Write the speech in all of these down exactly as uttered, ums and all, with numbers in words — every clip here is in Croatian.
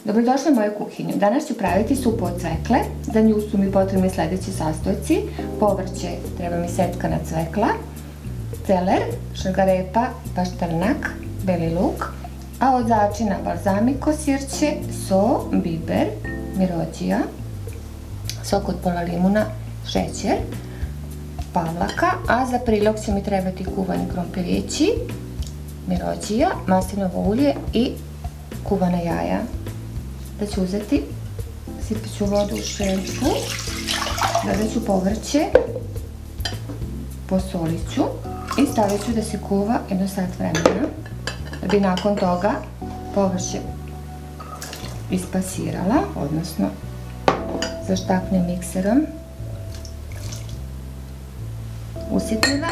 Dobrodošli u moju kuhinju. Danas ću praviti supu od cvekle. Za nju su mi potrebni sljedeći sastojci. Povrće, treba mi seckana cvekla, celer, šargarepa, paštrnak, beli luk, a od začina balzamiko sirće, so, biber, mirođija, sok od pola limuna, šećer, pavlaka, a za prilog će mi trebati kuvani krompirići, mirođija, maslinovo ulje i kuvana jaja. Da ću uzeti, sipat ću vodu u šeljku, dodat ću povrće, posolit ću i stavit ću da se kuva jedno sat vremena, da bi nakon toga povrće ispasirala, odnosno zaštaknem mikserom, usitnila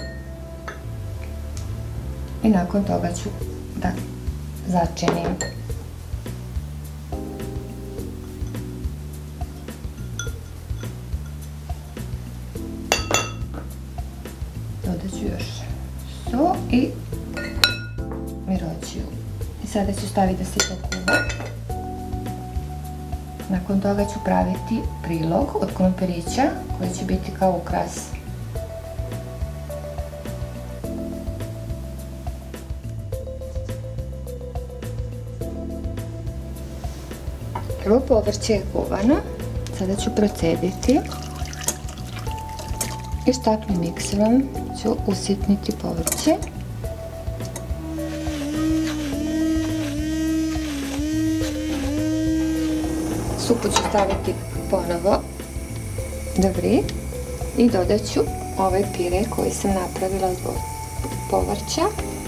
i nakon toga ću da začinim. Dodat ću još so i mirođiju. I sada ću staviti da se to kuva. Nakon toga ću praviti prilog od krompirića koji će biti kao ukras. Prvo povrće je kuvano, sada ću procediti i štaklim mikserom ću usitniti povrće. Supu ću staviti ponovo da vri i dodat ću ovaj pire koji sam napravila od povrća.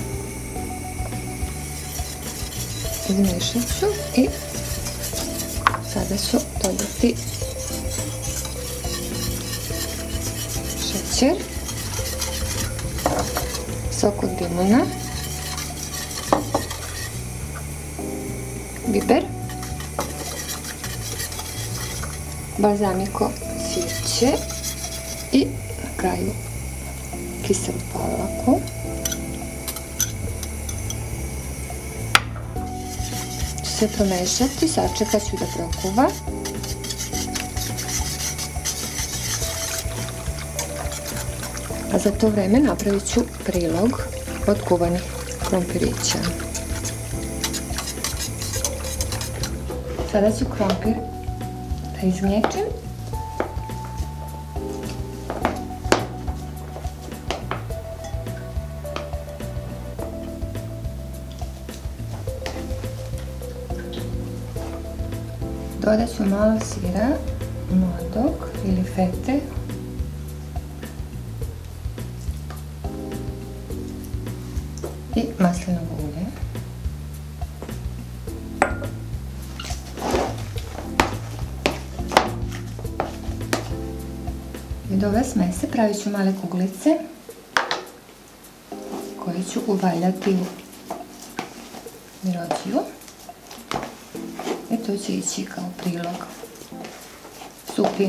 Izmiješat ću i sada ću dodati šećer, sok od limuna, biber, balzamiko sirće i na kraju kiselu pavlaku. Sve promešati, sačekat ću da prokuva. A za to vreme napravit ću prilog od kuvanih krompirića. Sada ću krompir da izmječem. Dodat ću malo sira mladog ili fete. I maslinovo ulje. I od ove smese pravit ću male kuglice koje ću uvaljati u mirođiju. I to će ići kao prilog supi.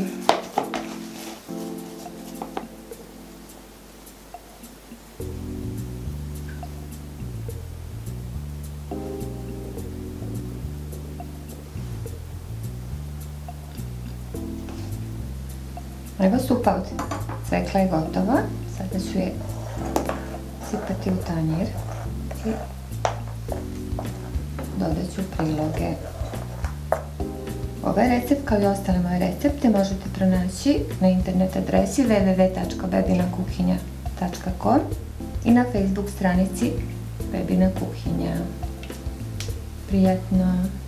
Evo supa od cvekla je gotova. Sada ću je sipati u tanjir i dodat ću priloge. Ovaj recept kao i ostale moje recepte možete pronaći na internet adresi w w w tačka bebina kuhinja tačka com i na Facebook stranici Bebina kuhinja. Prijatno!